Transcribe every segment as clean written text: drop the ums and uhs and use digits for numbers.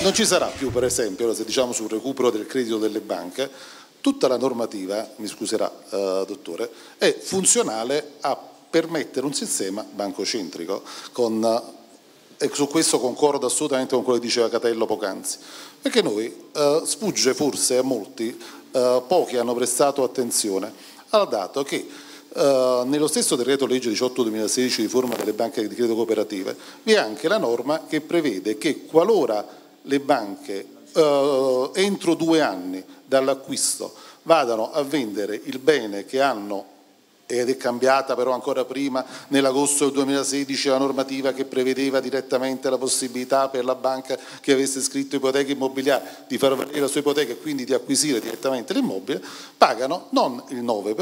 Non ci sarà più, per esempio, se diciamo sul recupero del credito delle banche, tutta la normativa, mi scuserà dottore, è funzionale a permettere un sistema bancocentrico e su questo concordo assolutamente con quello che diceva Catello poc'anzi, perché noi sfugge forse a molti, pochi hanno prestato attenzione al dato che nello stesso decreto legge 18/2016 di riforma delle banche di credito cooperative vi è anche la norma che prevede che qualora le banche entro 2 anni dall'acquisto vadano a vendere il bene che hanno, ed è cambiata però ancora prima, nell'agosto del 2016, la normativa che prevedeva direttamente la possibilità per la banca che avesse scritto ipoteca immobiliare di far valere la sua ipoteca e quindi di acquisire direttamente l'immobile, pagano non il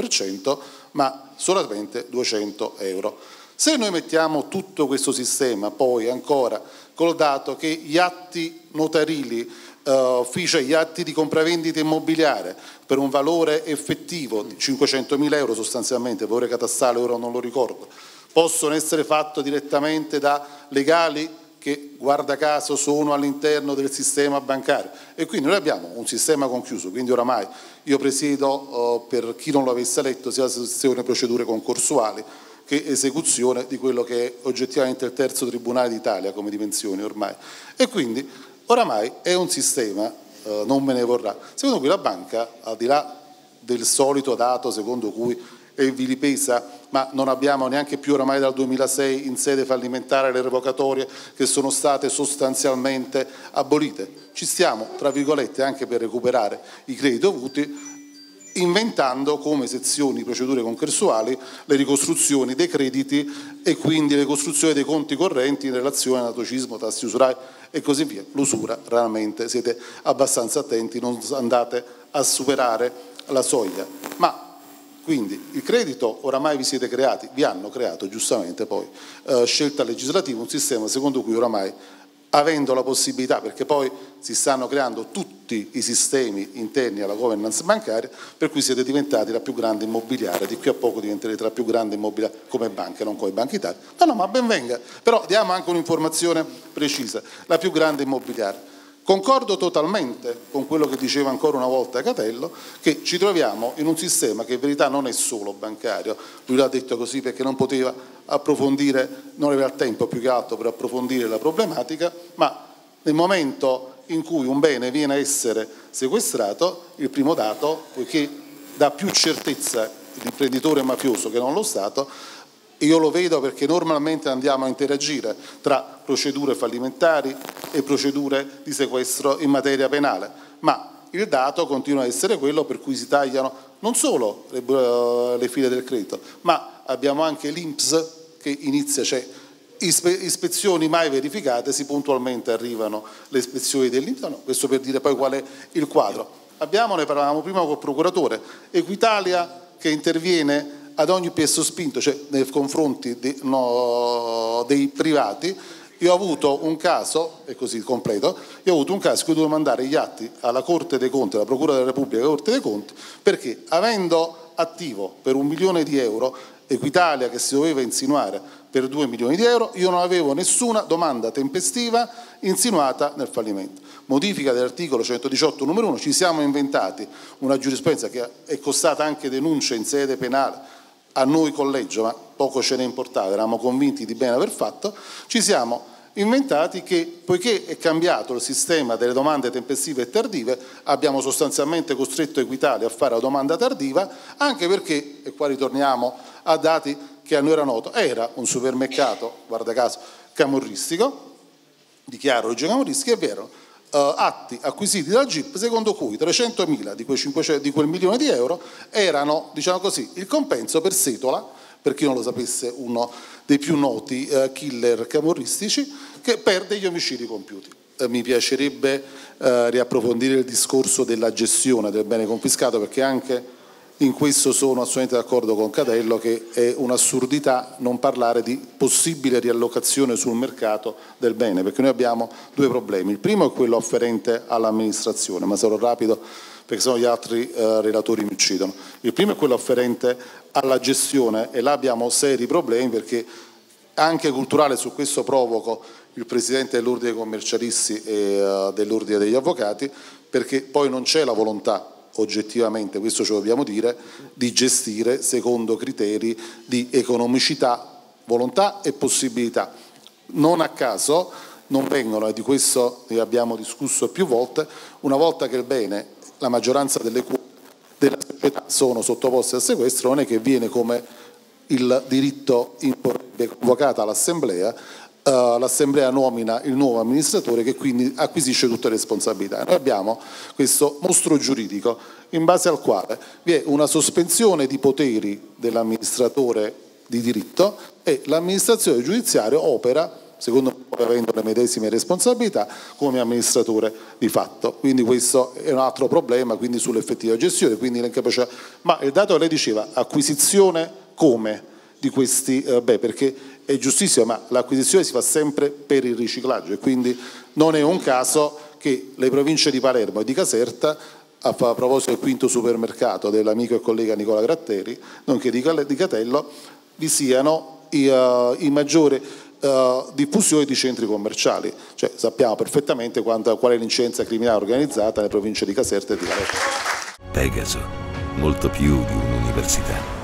9% ma solamente 200 euro. Se noi mettiamo tutto questo sistema poi ancora col dato che gli atti notarili, cioè gli atti di compravendita immobiliare per un valore effettivo di 500.000 euro sostanzialmente, valore catastale ora non lo ricordo, possono essere fatti direttamente da legali che guarda caso sono all'interno del sistema bancario e quindi noi abbiamo un sistema conchiuso, quindi oramai io presiedo, per chi non lo avesse letto, sia la sezione procedure concorsuali che esecuzione di quello che è oggettivamente il terzo tribunale d'Italia come dimensioni ormai, e quindi oramai è un sistema, non me ne vorrà, secondo cui la banca, al di là del solito dato secondo cui è vilipesa, ma non abbiamo neanche più oramai dal 2006 in sede fallimentare le revocatorie che sono state sostanzialmente abolite. Ci stiamo, tra virgolette, anche per recuperare i crediti dovuti, inventando come sezioni di procedure concorsuali le ricostruzioni dei crediti e quindi le costruzioni dei conti correnti in relazione a anatocismo, tassi usurai e così via. L'usura, raramente siete abbastanza attenti, non andate a superare la soglia. Ma quindi il credito oramai vi siete creati, vi hanno creato giustamente poi scelta legislativa, un sistema secondo cui oramai, avendo la possibilità, perché poi si stanno creando tutti i sistemi interni alla governance bancaria, per cui siete diventati la più grande immobiliare, di qui a poco diventerete la più grande immobiliare come banche, non come Banca Italia, no, ma ben venga, però diamo anche un'informazione precisa, la più grande immobiliare. Concordo totalmente con quello che diceva ancora una volta Catello, che ci troviamo in un sistema che in verità non è solo bancario, lui l'ha detto così perché non poteva approfondire, non aveva il tempo più che altro per approfondire la problematica, ma nel momento in cui un bene viene a essere sequestrato, il primo dato, poiché dà più certezza l'imprenditore mafioso che non lo Stato, io lo vedo perché normalmente andiamo a interagire tra procedure fallimentari e procedure di sequestro in materia penale, ma il dato continua a essere quello per cui si tagliano non solo le file del credito, ma abbiamo anche l'INPS che inizia, cioè ispezioni mai verificate, si puntualmente arrivano le ispezioni dell'INPS, no, questo per dire poi qual è il quadro. Ne parlavamo prima col procuratore, Equitalia che interviene ad ogni piezo spinto, cioè nei confronti dei privati. Io ho avuto un caso, e così completo, io ho avuto un caso in cui dovevo mandare gli atti alla Corte dei Conti, alla Procura della Repubblica, alla Corte dei Conti, perché avendo attivo per 1 milione di euro Equitalia che si doveva insinuare per 2 milioni di euro, io non avevo nessuna domanda tempestiva insinuata nel fallimento. Modifica dell'articolo 118 numero 1, ci siamo inventati una giurisprudenza che è costata anche denunce in sede penale a noi collegio, ma poco ce ne importava, eravamo convinti di bene aver fatto, ci siamo inventati che poiché è cambiato il sistema delle domande tempestive e tardive, abbiamo sostanzialmente costretto Equitalia a fare la domanda tardiva, anche perché, e qua ritorniamo a dati che a noi era noto, era un supermercato, guarda caso, camorristico, dichiaro origine camorristica, è vero, atti acquisiti dal GIP secondo cui 300.000 di quel milione di euro erano, diciamo così, il compenso per Setola, per chi non lo sapesse uno dei più noti killer camorristici, che per degli omicidi compiuti. Mi piacerebbe riapprofondire il discorso della gestione del bene confiscato, perché anche in questo sono assolutamente d'accordo con Catello che è un'assurdità non parlare di possibile riallocazione sul mercato del bene, perché noi abbiamo 2 problemi. Il primo è quello afferente all'amministrazione, ma sarò rapido perché sennò gli altri relatori mi uccidono. Il primo è quello afferente alla gestione e là abbiamo seri problemi perché anche culturale, su questo provoco il presidente dell'ordine dei commercialisti e dell'ordine degli avvocati, perché poi non c'è la volontà oggettivamente, questo ce lo dobbiamo dire, di gestire secondo criteri di economicità, volontà e possibilità. Non a caso non vengono, e di questo ne abbiamo discusso più volte, una volta che il bene, la maggioranza delle quote della società sono sottoposte al sequestro, non è che viene come il diritto imporrebbe convocata all'assemblea, l'assemblea nomina il nuovo amministratore che quindi acquisisce tutte le responsabilità. Noi abbiamo questo mostro giuridico in base al quale vi è una sospensione di poteri dell'amministratore di diritto e l'amministrazione giudiziaria opera, secondo me avendo le medesime responsabilità, come amministratore di fatto. Quindi questo è un altro problema, quindi sull'effettiva gestione, quindi l'incapacità. Ma il dato che lei diceva, acquisizione come di questi, perché è giustissimo, ma l'acquisizione si fa sempre per il riciclaggio e quindi non è un caso che le province di Palermo e di Caserta, a proposito del quinto supermercato dell'amico e collega Nicola Gratteri, nonché di Catello, vi siano i maggiori diffusione di centri commerciali, cioè sappiamo perfettamente qual è l'incidenza criminale organizzata nelle province di Caserta e di Palermo. Pegaso, molto più di un'università.